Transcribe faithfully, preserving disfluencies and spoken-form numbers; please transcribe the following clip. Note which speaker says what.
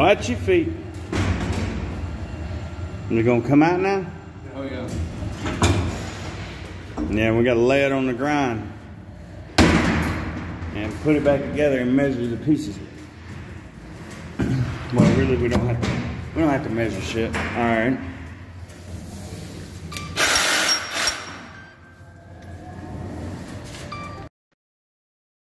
Speaker 1: Watch your feet. We're gonna come out now?
Speaker 2: Oh yeah.
Speaker 1: Yeah, we gotta lay it on the grind. And put it back together and measure the pieces. Well, really, we don't have to. We don't have to measure shit. All right.